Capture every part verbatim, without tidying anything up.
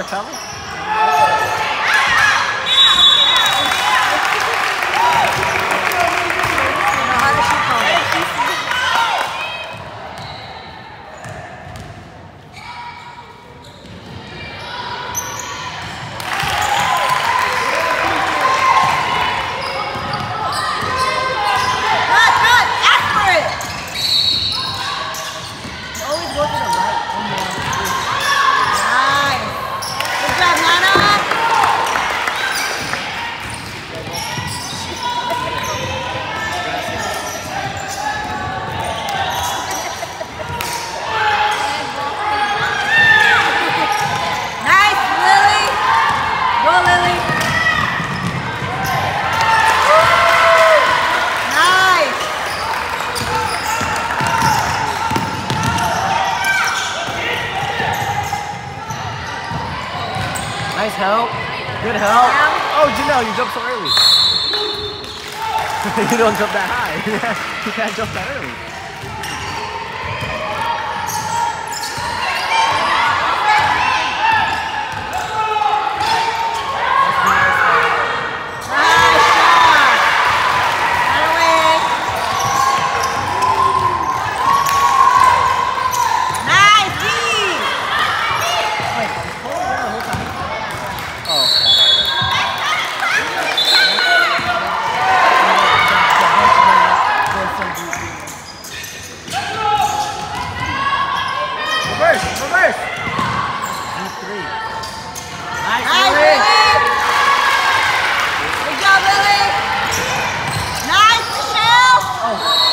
fella? How does she call it? Cut, cut! Ask for it! You always go to the right. Nice. Good job, Nana. Nice, Lily. Go, Lily. Nice. Nice help. Good help. Oh, Janelle, you jumped so early. You don't jump that high. You can't jump that early. Nice shot. Right away. Nice, D. Wait, it's pulling around the whole time. Oh. Reverse, reverse. D three. Nice, Nice, Lily. Lily. Good job, Lily. Nice, Michelle. Oh.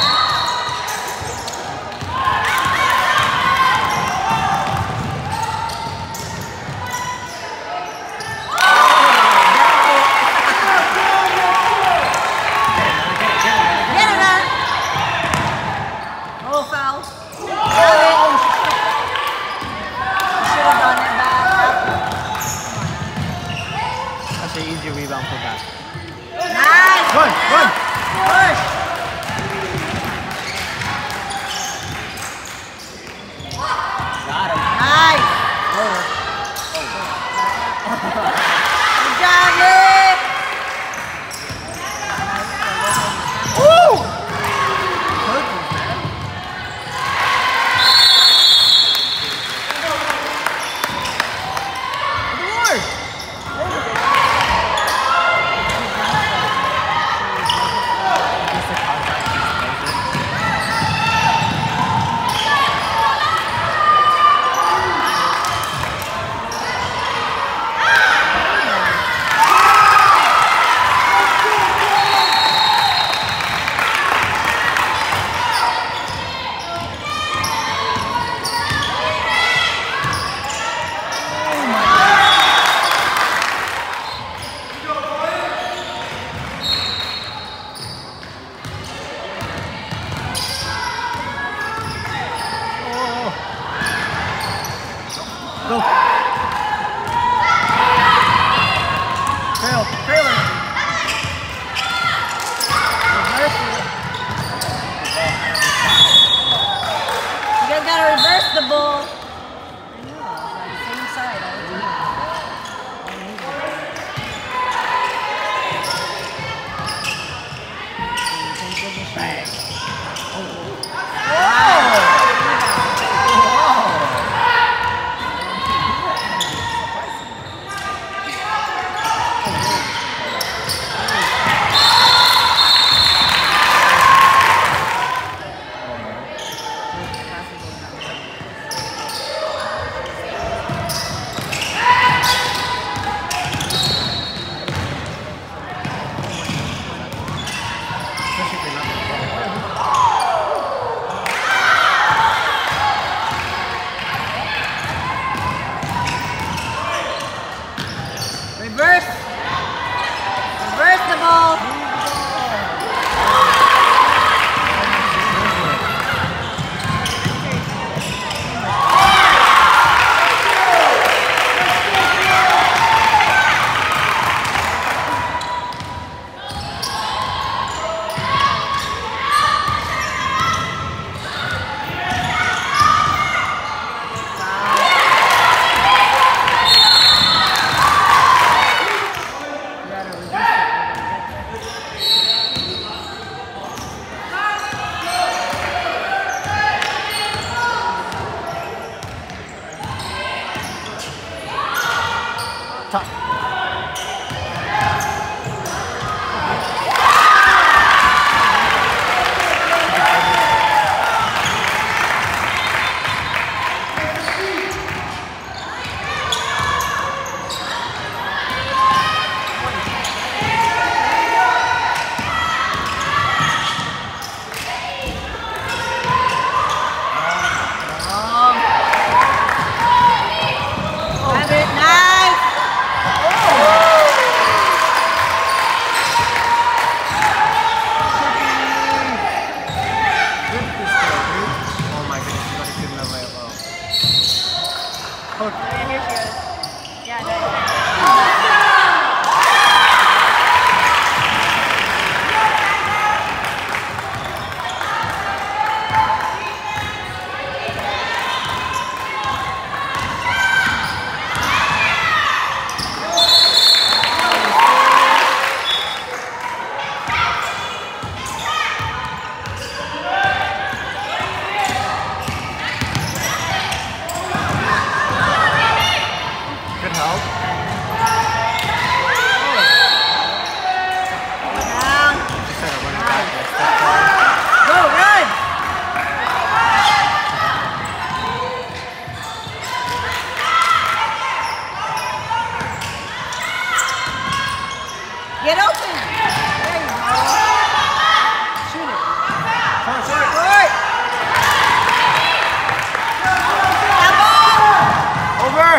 Get her done. Oh, foul. Got it. Should have done it back. That's an easy rebound for back. Nice. Run, run. Push. Got him. Nice. Lower. Good job, Lily. Woo! Purple, man. Lord. Go. Trail, trailer. Reverse it. You guys gotta reverse the ball. I know. It's like the same side. I Coach. Oh, yeah, here she goes. Yeah, nice. Good help. Down. Instead of running back, I stepped forward. Go, run! Get open! There you go. Shoot it. Short, short. Short! That ball! Over.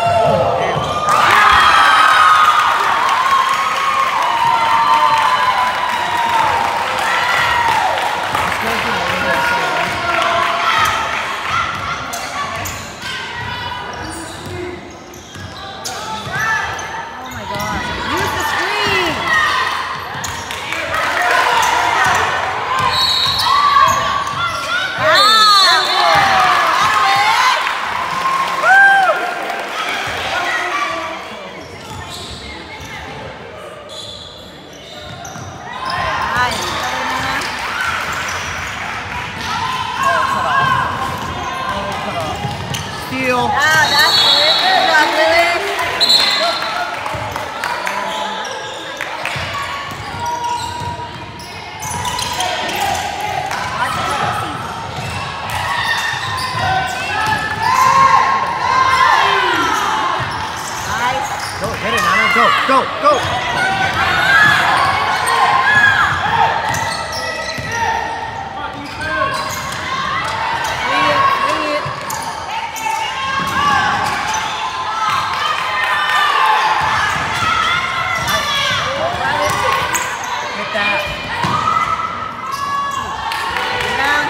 Oh my God. Use the screen! Steal. Ah, that's it. Good job, Lily. Nice. Go, get it, Nana. Go, go, go. Bring it, bring it. Hit that. Down.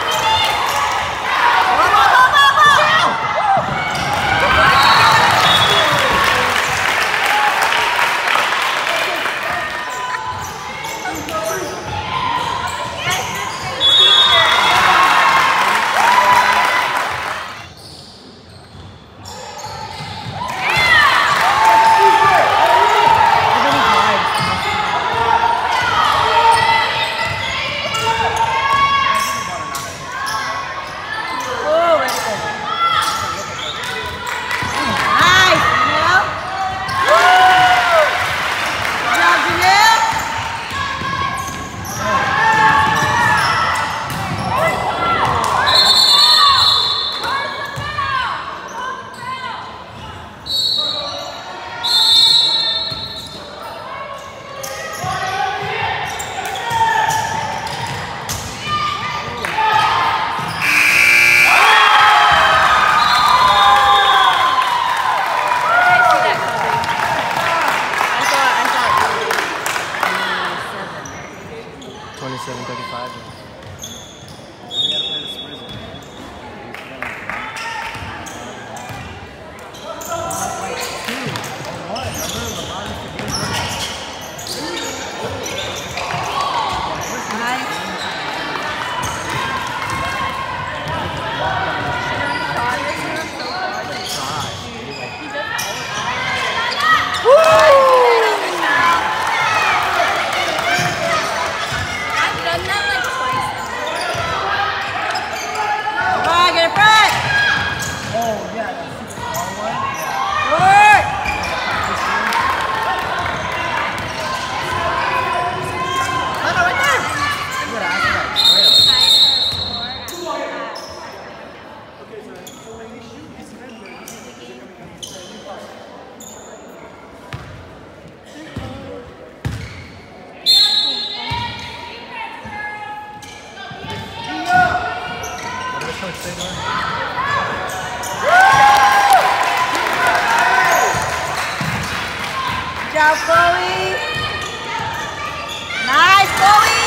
Go, go, go, go, Oh, very good. Nice, Janelle. Woo! Good job, Janelle. twenty-seven thirty-five. Good job, Chloe. Nice, Chloe.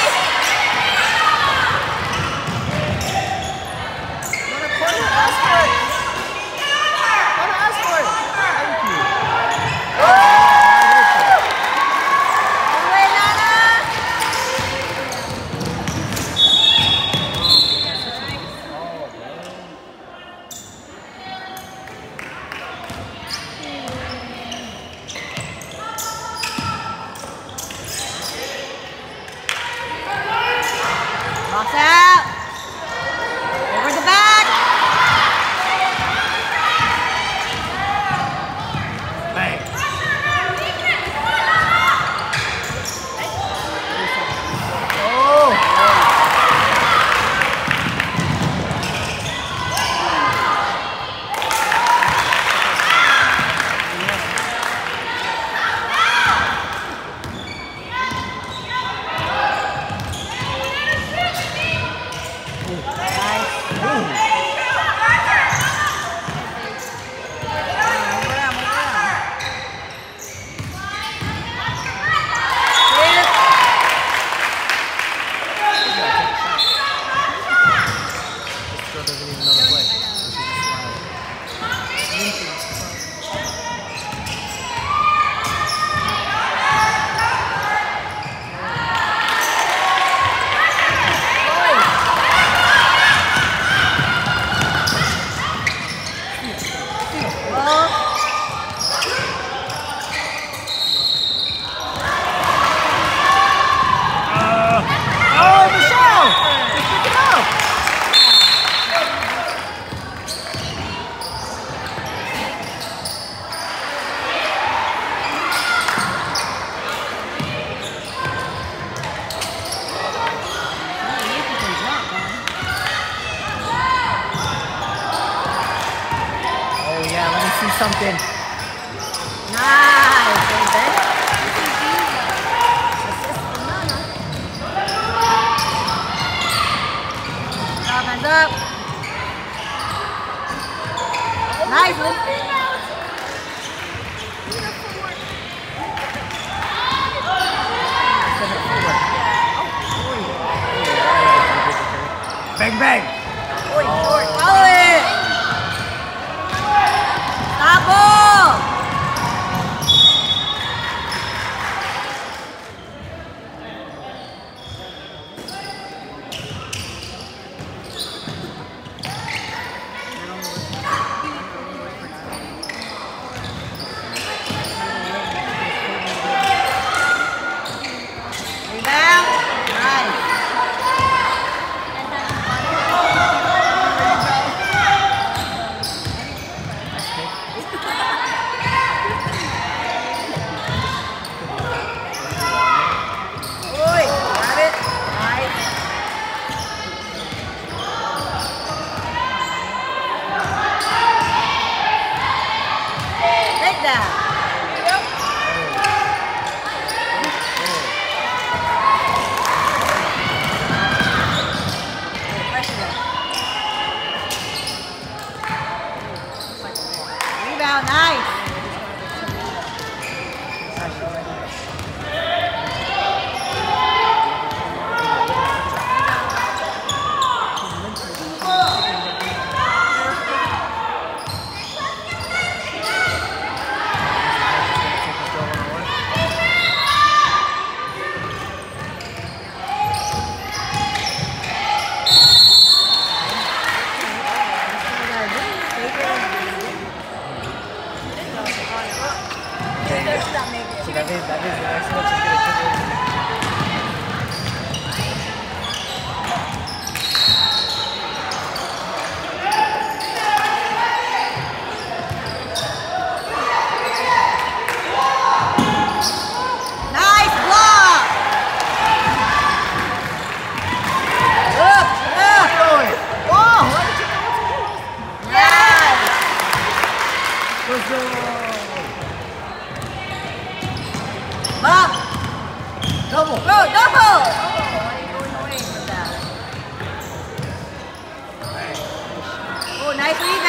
Go to corner, Oscar. Go to see something. Nice. Big Ben. Assist from Nana. Up, hands up. Nice. Bang, bang. Oi, oi, follow it. Stop ball. Rebound. Nice. Oi, grab it. Nice. Take that. Pressure that. Rebound, nice. See, that is, that is the next one. She's gonna kick it. Nice block. Up, up. Oh, why did you go? Nice. Let's go. Up. Double. Go, double. Oh, why are you going away from that? Oh, nice rebound.